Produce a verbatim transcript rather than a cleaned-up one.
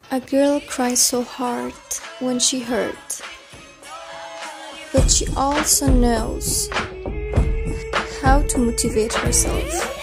A girl cries so hard when she hurt, but she also knows how to motivate herself.